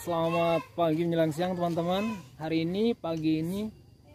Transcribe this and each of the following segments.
Selamat pagi menjelang siang teman-teman. Hari ini pagi ini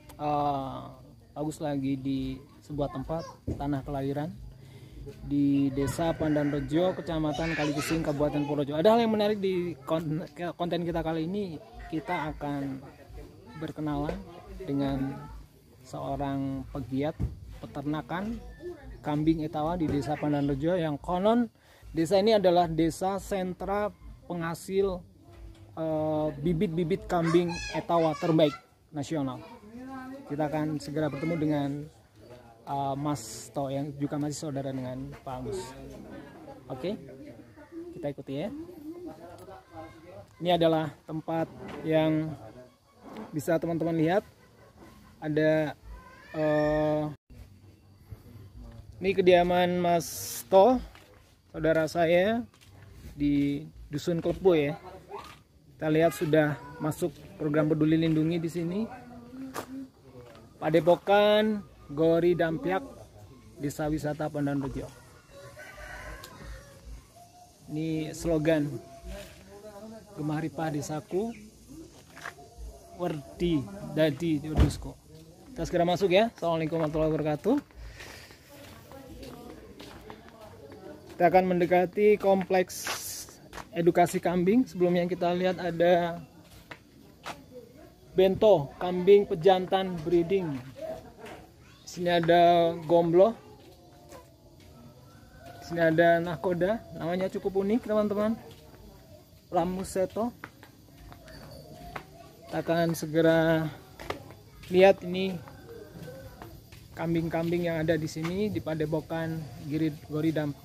Agus lagi di sebuah tempat tanah kelahiran di Desa Pandanrejo, Kecamatan Kalikesing, Kabupaten Purworejo. Ada hal yang menarik di konten kita kali ini. Kita akan berkenalan dengan seorang pegiat peternakan kambing etawa di Desa Pandanrejo, yang konon desa ini adalah desa sentra penghasil bibit-bibit kambing etawa terbaik nasional. Kita akan segera bertemu dengan Mas To yang juga masih saudara dengan Pak Agus. Oke, kita ikuti ya. Ini adalah tempat yang bisa teman-teman lihat. Ada ini kediaman Mas To, saudara saya di Dusun Klepo ya. Kita lihat sudah masuk program peduli lindungi di sini. Padepokan Gori Dampiak, Desa Wisata Pandanrejo. Ini slogan Gemah Ripah Desaku, Werdi Dadi Jodusko. Kita segera masuk ya. Assalamualaikum warahmatullahi wabarakatuh. Kita akan mendekati kompleks edukasi kambing. Sebelumnya kita lihat ada bento kambing pejantan breeding. Di sini ada gomblo. Di sini ada nakoda, namanya cukup unik teman-teman. Lamuseto. Kita akan segera lihat ini kambing-kambing yang ada di sini di Padepokan Gori Dampiak.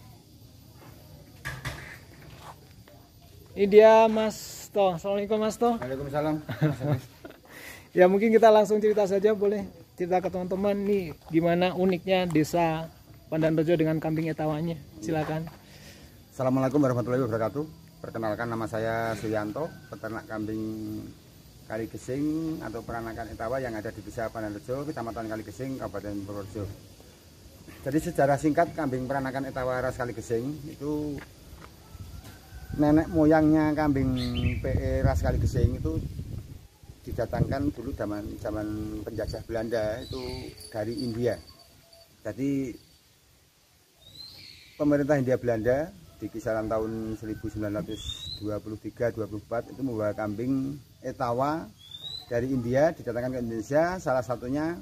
Ini dia Mas To. Assalamualaikum Mas To. Waalaikumsalam. Ya mungkin kita langsung cerita saja, boleh cerita ke teman-teman nih gimana uniknya Desa Pandanrejo dengan kambing etawanya. Silakan. Assalamualaikum warahmatullahi wabarakatuh. Perkenalkan, nama saya Suyanto, peternak kambing Kalikesing atau peranakan etawa yang ada di Desa Pandanrejo, Kecamatan Kalikesing, Kabupaten Purworejo. Jadi sejarah singkat kambing peranakan etawa ras Kalikesing itu, nenek moyangnya kambing PE ras Kalikesing itu didatangkan dulu zaman penjajah Belanda itu dari India. Jadi pemerintah Hindia Belanda di kisaran tahun 1923-24 itu membawa kambing etawa dari India didatangkan ke Indonesia. Salah satunya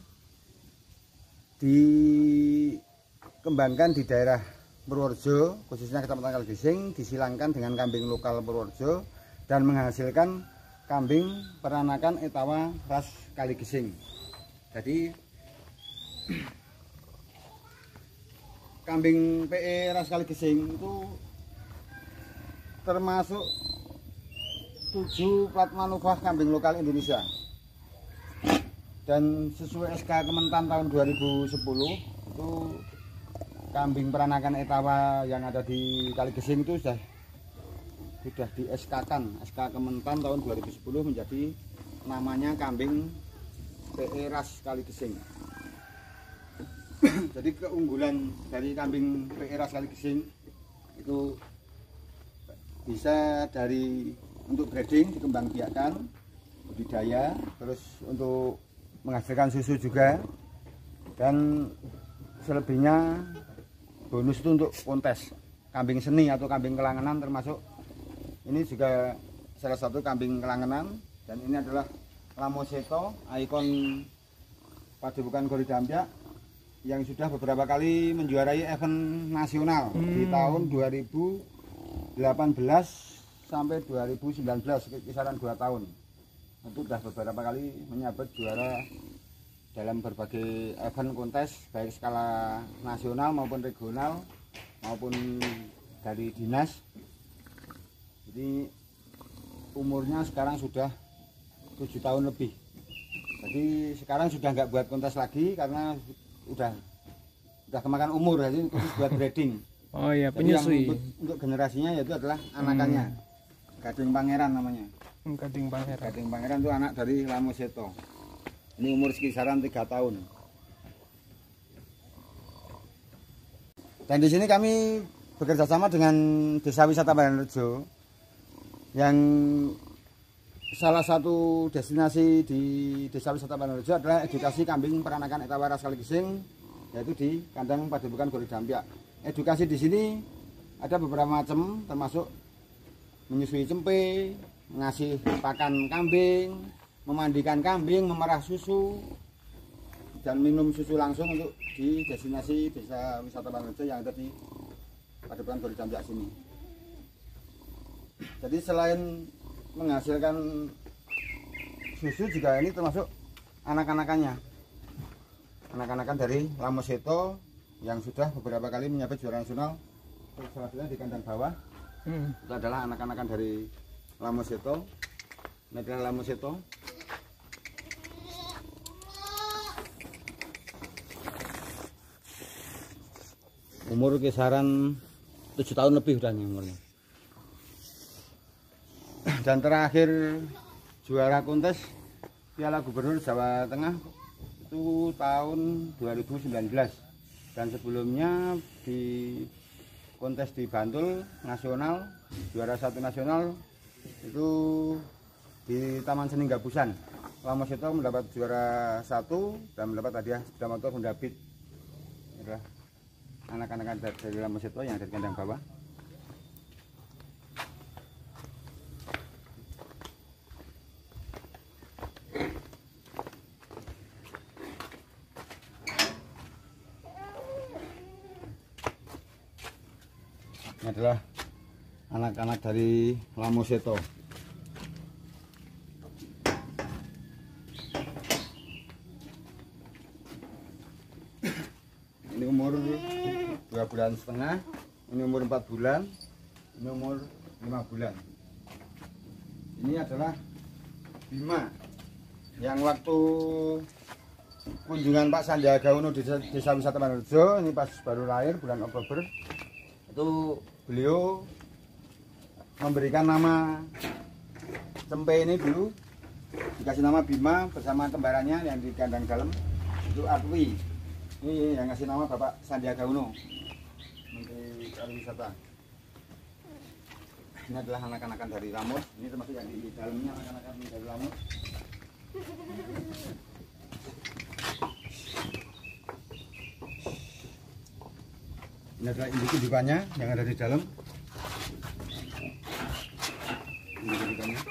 dikembangkan di daerah Purworejo, khususnya Kecamatan Kalikesing, disilangkan dengan kambing lokal Purworejo dan menghasilkan kambing peranakan etawa ras Kalikesing. Jadi kambing PE ras Kalikesing itu termasuk 7 plat manufah kambing lokal Indonesia. Dan sesuai SK Kementan tahun 2010 itu kambing peranakan etawa yang ada di Kalikesing itu sudah di SK-kan, SK Kementan tahun 2010 menjadi namanya kambing PE ras Kalikesing. Jadi keunggulan dari kambing PE ras Kalikesing itu bisa dari untuk breeding, dikembangbiakkan, budidaya, terus untuk menghasilkan susu juga, dan selebihnya bonus itu untuk kontes kambing seni atau kambing kelangenan, termasuk ini juga salah satu kambing kelangenan. Dan ini adalah Lamoseto, ikon Padepokan Gori Dampiak yang sudah beberapa kali menjuarai event nasional di tahun 2018 sampai 2019, kisaran 2 tahun. Itu sudah beberapa kali menyabet juara dalam berbagai event kontes, baik skala nasional maupun regional maupun dari dinas. Jadi umurnya sekarang sudah 7 tahun lebih. Jadi sekarang sudah nggak buat kontes lagi karena udah kemakan umur, jadi khusus buat breeding. Oh iya, jadi penyusui. Untuk generasinya yaitu adalah anakannya. Gading Pangeran namanya. Gading Pangeran. Gading Pangeran itu anak dari Lamoseto. Ini umur kisaran 3 tahun. Dan di sini kami bekerja sama dengan Desa Wisata Pandanrejo yang salah satu destinasi di Desa Wisata Pandanrejo adalah edukasi kambing peranakan Etawaras Kaligesing, yaitu di kandang Padepokan Gori Dampyak. Edukasi di sini ada beberapa macam, termasuk menyusui cempe, ngasih pakan kambing, memandikan kambing, memerah susu, dan minum susu langsung untuk di destinasi Desa Wisata Pandanrejo yang ada di Padepokan Gori Dampyak sini. Jadi selain menghasilkan susu juga ini termasuk anak-anakannya, anak-anakan dari Lamoseto yang sudah beberapa kali menyabet juara nasional. Salah satunya di kandang bawah itu adalah anak-anakan dari Lamoseto, Medal Lamoseto. Umur kisaran 7 tahun lebih udah umurnya. Dan terakhir juara kontes Piala Gubernur Jawa Tengah itu tahun 2019, dan sebelumnya di kontes di Bantul nasional juara 1 nasional itu di Taman Seni Gabusan. Lamoseto mendapat juara 1 dan mendapat hadiah sepeda motor Honda Beat. Adalah anak-anak dari Lamoseto yang ada di kandang bawah. Ini adalah anak-anak dari Lamoseto. Ini umur 2,5 bulan, ini umur 4 bulan, ini umur 5 bulan. Ini adalah Bima yang waktu kunjungan Pak Sandiaga Uno di Desa Wisata Pandanrejo, ini pas baru lahir bulan Oktober. Itu beliau memberikan nama cempe ini dulu, dikasih nama Bima bersama kembarannya yang di kandang dalam itu Atwi. Ini yang ngasih nama Bapak Sandiaga Uno, Menteri Pariwisata. Ini adalah anak-anakan dari Lamus. Ini termasuk yang di dalamnya anak-anak dari Lamus. Ini adalah induk-indukannya yang ada di dalam. Induk-indukannya.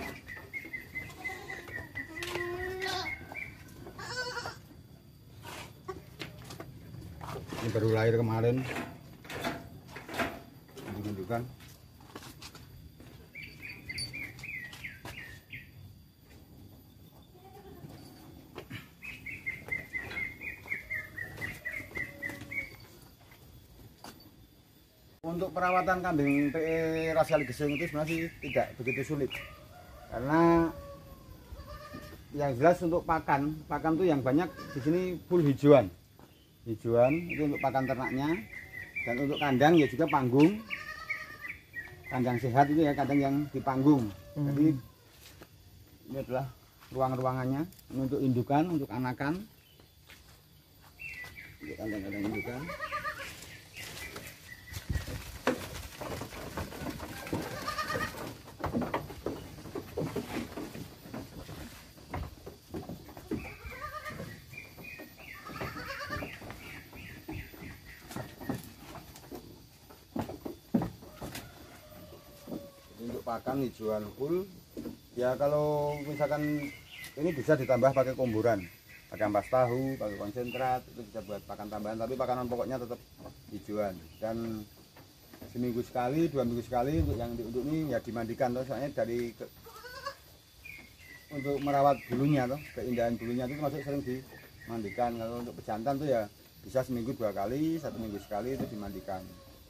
Ini baru lahir kemarin. Induk-indukan. Untuk perawatan kambing PE ras Kaligesing itu sebenarnya tidak begitu sulit, karena yang jelas untuk pakan tuh yang banyak di sini full hijauan itu untuk pakan ternaknya, dan untuk kandang ya juga panggung, kandang sehat itu ya kandang yang dipanggung. Jadi ini adalah ruang-ruangannya, ini untuk indukan, untuk anakan, untuk kandang-kandang indukan. Pakan hijauan full ya. Kalau misalkan ini bisa ditambah pakai komburan, pakai ampas tahu, pakai konsentrat, itu bisa buat pakan tambahan, tapi pakanan pokoknya tetap hijauan. Dan seminggu sekali, 2 minggu sekali untuk yang untuk ini ya dimandikan tuh, soalnya untuk merawat bulunya tuh, keindahan bulunya itu masuk sering dimandikan. Kalau untuk pejantan tuh ya bisa seminggu 2 kali, 1 minggu sekali itu dimandikan.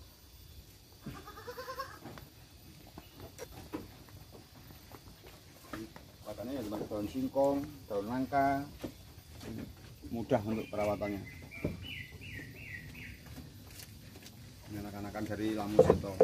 Pakannya ya seperti daun singkong, daun nangka, mudah untuk perawatannya. Ini anak-anakan dari Lamoseto.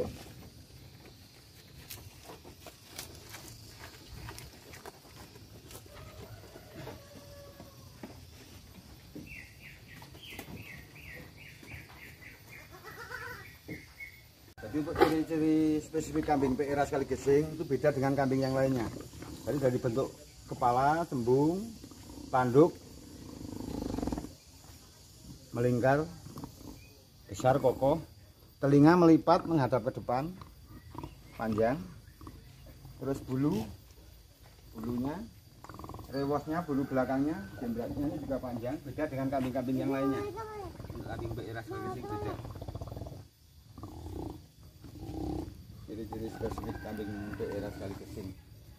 Jadi untuk ciri-ciri spesifik kambing PE ras Kaligesing itu beda dengan kambing yang lainnya. Jadi dari bentuk kepala, cembung, tanduk, melingkar, besar, kokoh, telinga melipat menghadap ke depan, panjang, terus bulunya, rewosnya, bulu belakangnya, jembratnya ini juga panjang, beda dengan kambing-kambing yang lainnya. Kambing beras Kalising beda. Ciri-ciri spesifik kambing beras Kalising.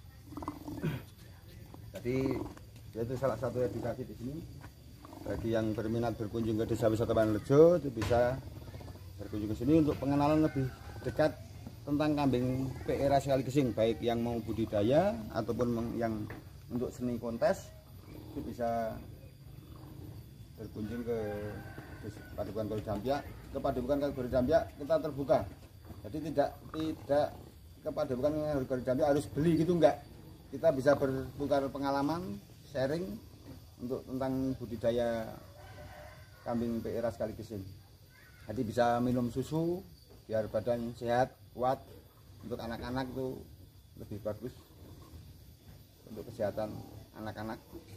Jadi itu salah satu edukasi di sini. Bagi yang berminat berkunjung ke Desa Wisata Pandanrejo itu bisa berkunjung ke sini untuk pengenalan lebih dekat tentang kambing PRS Kalising, baik yang mau budidaya ataupun yang untuk seni kontes itu bisa berkunjung ke Padepokan Kali Dampyak. Ke Padepokan Kali Dampyak kita terbuka. Jadi tidak ke Padepokan Kali Dampyak harus beli gitu, enggak. Kita bisa bertukar pengalaman, sharing untuk tentang budidaya kambing PRS Kalising. Jadi bisa minum susu biar badan sehat, kuat. Untuk anak-anak itu lebih bagus untuk kesehatan anak-anak.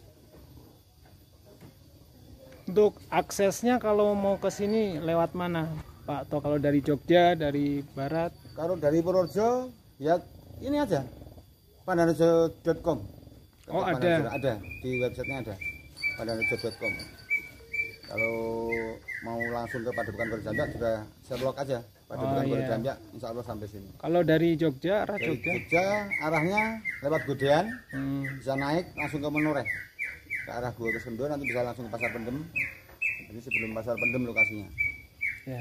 Untuk aksesnya kalau mau ke sini lewat mana, Pak? Atau kalau dari Jogja, dari barat? Kalau dari Purworejo ya ini aja, pandanrejo.com. Oh, ada di websitenya ada, pandanrejo.com. Kalau mau langsung ke Padepokan Kali Dampyak juga Sherlock aja, Padepokan Kali Dampyak, insya Allah sampai sini. Kalau dari Jogja, arah dari Jogja arahnya lewat Godean, bisa naik langsung ke Menoreh ke arah Gua Kesendo, nanti bisa langsung ke Pasar Pendem. Jadi sebelum Pasar Pendem lokasinya. Ya.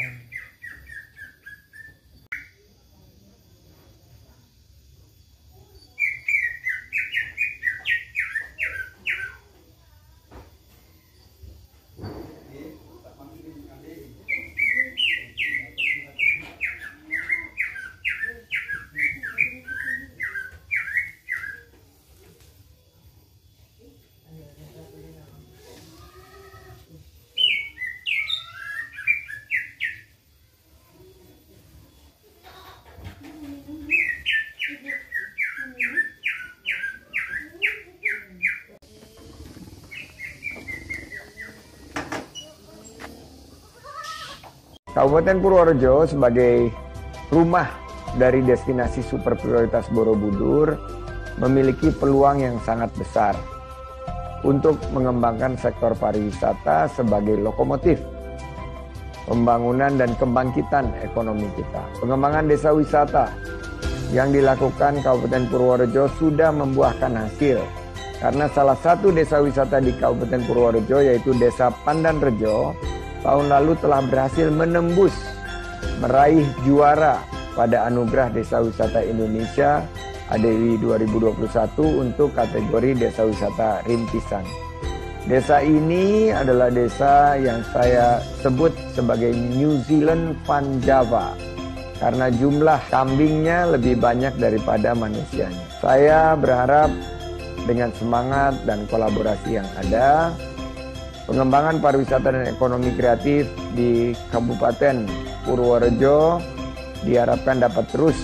Kabupaten Purworejo sebagai rumah dari destinasi super prioritas Borobudur memiliki peluang yang sangat besar untuk mengembangkan sektor pariwisata sebagai lokomotif pembangunan dan kebangkitan ekonomi kita. Pengembangan desa wisata yang dilakukan Kabupaten Purworejo sudah membuahkan hasil karena salah satu desa wisata di Kabupaten Purworejo yaitu Desa Pandanrejo tahun lalu telah berhasil menembus meraih juara pada Anugerah Desa Wisata Indonesia ADWI 2021 untuk kategori Desa Wisata Rintisan. Desa ini adalah desa yang saya sebut sebagai New Zealand Van Java karena jumlah kambingnya lebih banyak daripada manusianya. Saya berharap dengan semangat dan kolaborasi yang ada, pengembangan pariwisata dan ekonomi kreatif di Kabupaten Purworejo diharapkan dapat terus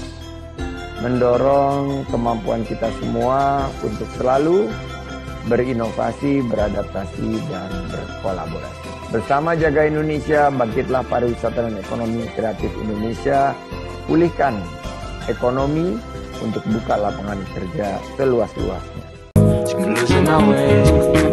mendorong kemampuan kita semua untuk selalu berinovasi, beradaptasi, dan berkolaborasi. Bersama Jaga Indonesia, bangkitlah pariwisata dan ekonomi kreatif Indonesia, pulihkan ekonomi untuk buka lapangan kerja seluas-luasnya.